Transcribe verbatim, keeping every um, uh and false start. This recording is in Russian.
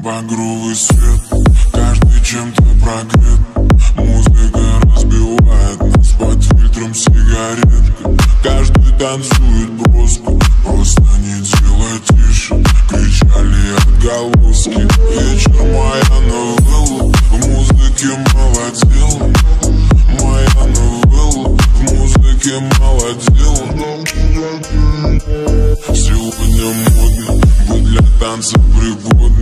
багровый свет, каждый чем-то прогрет. Музыка разбивает нас под фильтром сигарет. Каждый танцует броско, просто не делай тише. Кричали отголоски. Вечер моя новелла, в музыке молодела. Моя новелла, в музыке молодела. Сегодня модно быть для танца пригодно.